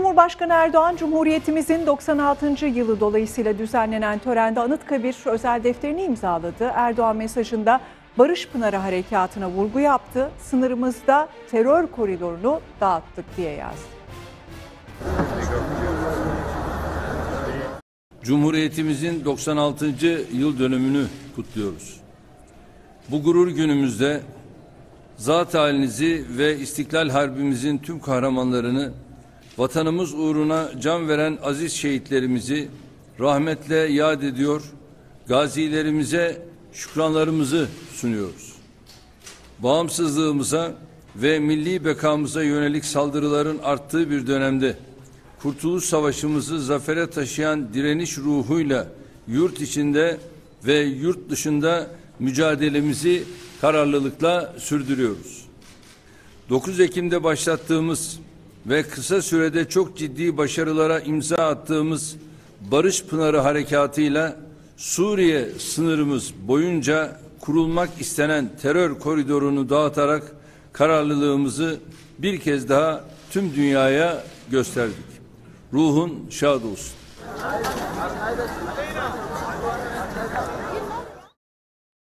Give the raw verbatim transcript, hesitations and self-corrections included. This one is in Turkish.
Cumhurbaşkanı Erdoğan, Cumhuriyetimizin doksan altıncı yılı dolayısıyla düzenlenen törende Anıtkabir özel defterini imzaladı. Erdoğan mesajında Barış Pınarı Harekatı'na vurgu yaptı. Sınırımızda terör koridorunu dağıttık diye yazdı. Cumhuriyetimizin doksan altıncı yıl dönümünü kutluyoruz. Bu gurur günümüzde zat halinizi ve İstiklal Harbimizin tüm kahramanlarını, vatanımız uğruna can veren aziz şehitlerimizi rahmetle yad ediyor, gazilerimize şükranlarımızı sunuyoruz. Bağımsızlığımıza ve milli bekamıza yönelik saldırıların arttığı bir dönemde Kurtuluş Savaşımızı zafere taşıyan direniş ruhuyla yurt içinde ve yurt dışında mücadelemizi kararlılıkla sürdürüyoruz. dokuz Ekim'de başlattığımız ve kısa sürede çok ciddi başarılara imza attığımız Barış Pınarı Harekatı'yla Suriye sınırımız boyunca kurulmak istenen terör koridorunu dağıtarak kararlılığımızı bir kez daha tüm dünyaya gösterdik. Ruhun şad olsun.